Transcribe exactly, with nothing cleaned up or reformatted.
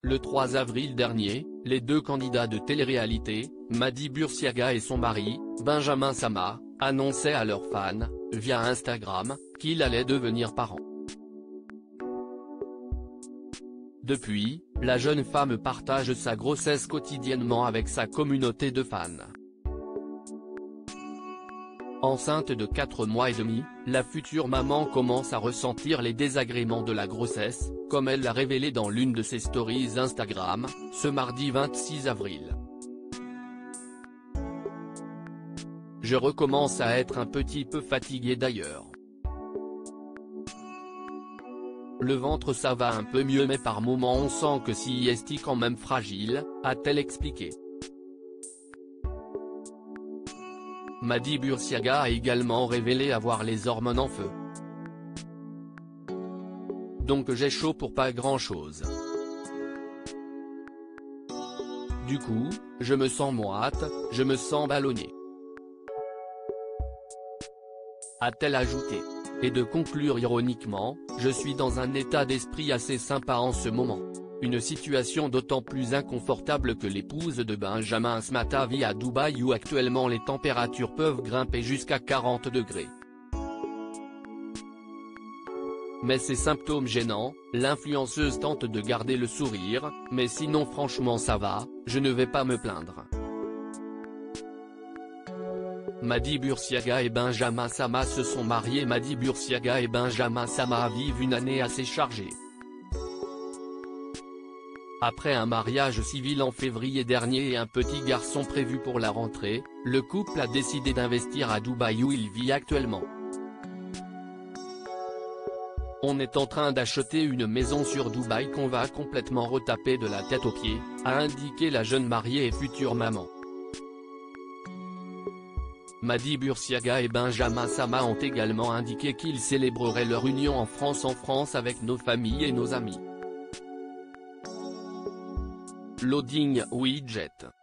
Le trois avril dernier, les deux candidats de télé-réalité, Mady Bursiaga et son mari, Benjamin Sama, annonçaient à leurs fans, via Instagram, qu'ils allaient devenir parents. Depuis, la jeune femme partage sa grossesse quotidiennement avec sa communauté de fans. Enceinte de quatre mois et demi, la future maman commence à ressentir les désagréments de la grossesse, comme elle l'a révélé dans l'une de ses stories Instagram, ce mardi vingt-six avril. Je recommence à être un petit peu fatiguée d'ailleurs. Le ventre ça va un peu mieux mais par moments on sent que si est quand même fragile, a-t-elle expliqué. Mady Bursiaga a également révélé avoir les hormones en feu. Donc j'ai chaud pour pas grand chose. Du coup, je me sens moite, je me sens ballonnée. A-t-elle ajouté. Et de conclure ironiquement, je suis dans un état d'esprit assez sympa en ce moment. Une situation d'autant plus inconfortable que l'épouse de Benjamin Sama vit à Dubaï où actuellement les températures peuvent grimper jusqu'à quarante degrés. Mais ces symptômes gênants, l'influenceuse tente de garder le sourire, mais sinon franchement ça va, je ne vais pas me plaindre. Mady Bursiaga et Benjamin Sama se sont mariés. Mady Bursiaga et Benjamin Sama vivent une année assez chargée. Après un mariage civil en février dernier et un petit garçon prévu pour la rentrée, le couple a décidé d'investir à Dubaï où il vit actuellement. On est en train d'acheter une maison sur Dubaï qu'on va complètement retaper de la tête aux pieds, a indiqué la jeune mariée et future maman. Mady Bursiaga et Benjamin Sama ont également indiqué qu'ils célébreraient leur union en France en France avec nos familles et nos amis. Loading widget.